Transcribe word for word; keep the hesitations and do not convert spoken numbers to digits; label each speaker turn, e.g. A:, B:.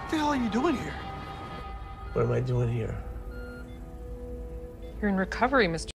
A: What the hell are you doing here?
B: What am I doing here?
C: You're in recovery, Mister